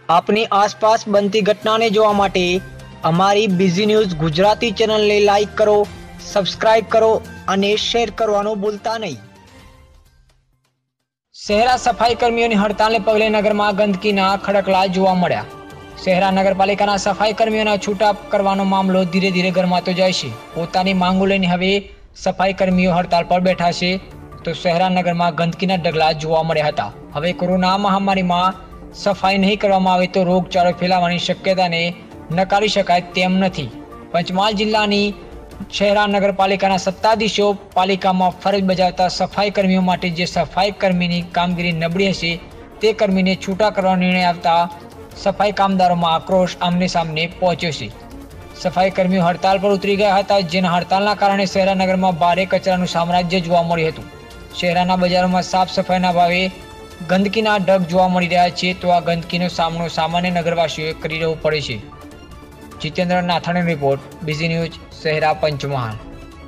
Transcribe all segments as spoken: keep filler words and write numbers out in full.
આપની આસપાસ બનતી ઘટનાને જોવા માટે અમારી બીઝી ન્યૂઝ ગુજરાતી ચેનલને લાઈક કરો, સબસ્ક્રાઇબ કરો અને શેર કરવાનું ભૂલતા નહીં। શહેરા સફાઈ કર્મીઓની હડતાલને પગલે નગરમાં ગંદકીના ખડકલા જોવા મળ્યા। શહેરા નગરપાલિકાના સફાઈ કર્મીઓના છૂટા કરવાનો મામલો ધીરે ધીરે ગરમાતો જાય છે। પોતાની માંગો લઈને હવે સફાઈ કર્મીઓ હડતાલ પર બેઠા છે, તો શહેરા નગરમાં ગંદકીના ઢગલા જોવા મળ્યા હતા। હવે કોરોના મહામારીમાં સફાઈ નહીં કરવામાં આવે તો રોગચાળો ફેલાવાની શક્યતાને નકારી શકાય તેમ નથી। પંચમહાલ જિલ્લાની શહેરા નગરપાલિકાના સત્તાધીશો પાલિકામાં ફરજ બજાવતા સફાઈ કર્મીઓ માટે જે સફાઈ કર્મીની કામગીરી નબળી હશે તે કર્મીને છૂટા કરવાનો નિર્ણય આવતા સફાઈ કામદારોમાં આક્રોશ આમને સામને પહોંચ્યો છે। સફાઈ કર્મીઓ હડતાલ પર ઉતરી ગયા હતા, જેના હડતાલના કારણે શહેરા નગરમાં ભારે કચરાનું સામ્રાજ્ય જોવા મળ્યું હતું। શહેરાના બજારોમાં સાફ સફાઈના ભાવે ગંદકીના ઢગ જોવા મળી રહ્યા છે, તો આ ગંદકીનો સામનો સામાન્ય નગરવાસીઓએ કરી રહેવો પડે છે। Jitendra Nathani report, busy news, Shehera Panchmahal.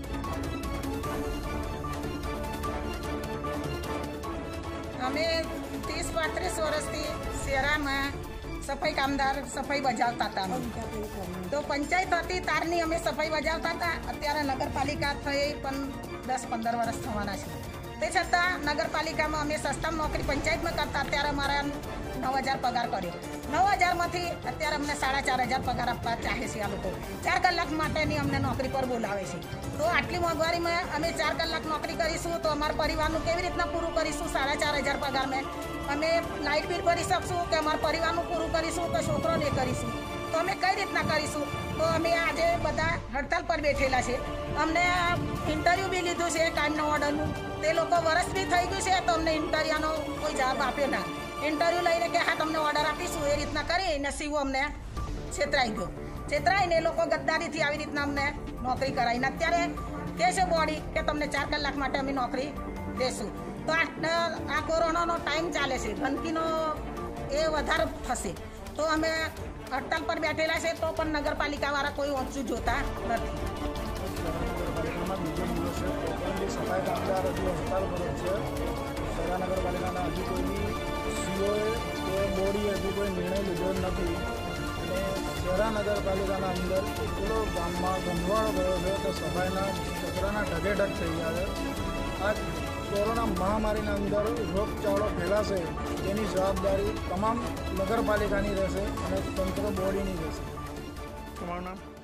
અમે तीस पैंतीस वर्षથી શહેરામાં સફાઈ કામદાર સફાઈ બજાવતા હતા। તો પંચાયત હતી તારની અમે સફાઈ બજાવતા હતા। અત્યારે નગરપાલિકા થઈ પણ દસ પંદર વર્ષ થવાના છે। તે છતાં નગરપાલિકામાં અમે સસ્તામાં નોકરી પંચાયતમાં કરતા, અત્યારે અમારા નવ હજાર પગાર કર્યો। નવ હજારમાંથી અત્યારે અમને સાડા ચાર હજાર પગાર આપવા ચાહે છે આ લોકો। ચાર કલાક માટેની અમને નોકરી પર બોલાવે છે। તો આટલી મોંઘવારીમાં અમે ચાર કલાક નોકરી કરીશું તો અમારા પરિવારનું કેવી રીતના પૂરું કરીશું? સાડા ચાર હજાર પગારમાં અમે લાઇટ બિલ ભરી શકશું કે અમારા પરિવારનું પૂરું કરીશું કે છોકરોને કરીશું? તો અમે કઈ રીતના કરીશું? તો અમે આજે બધા હડતાલ પર બેઠેલા છે। અમને ઇન્ટરવ્યૂ બી લીધું છે કામના ઓર્ડરનું, તે લોકો વરસ બી થઈ ગયું છે તો અમને ઇન્ટરવ્યુનો કોઈ જવાબ આપ્યો ના। ઇન્ટરવ્યૂ લઈને કે હા તમને ઓર્ડર આપીશું એ રીતના કરીને સીઓ અમને છેતરાઈ ગયો। છેતરાઈને એ લોકો ગદ્દારીથી આવી રીતના અમને નોકરી કરાવીને અત્યારે કહે છે બોડી કે તમને ચાર કલાક માટે અમે નોકરી દેશું। તો આ કોરોનાનો ટાઈમ ચાલે છે, ગંદકીનો એ વધારે થશે તો અમે હડતાલ પર બેઠેલા છે, તો પણ નગરપાલિકાવાળા કોઈ ઓછું જોતા નથી। સફાઈ કામદાર હજુ હડતાલ પર જ છે। શહેરા નગરપાલિકાના હજુ કોઈની સીઓએ કે બોર્ડે હજુ કોઈ નિર્ણય લીધો નથી અને શહેરા નગરપાલિકાના અંદર એટલો ગામમાં ગંધવાળો ગયો છે તો સફાઈના કચરાના ઢગે ઢગ થઈ ગયા છે। આ કોરોના મહામારીના અંદર રોગચાળો ફેલાશે તેની જવાબદારી તમામ નગરપાલિકાની રહેશે અને તંત્ર બોડીની રહેશે। તમારું નામ?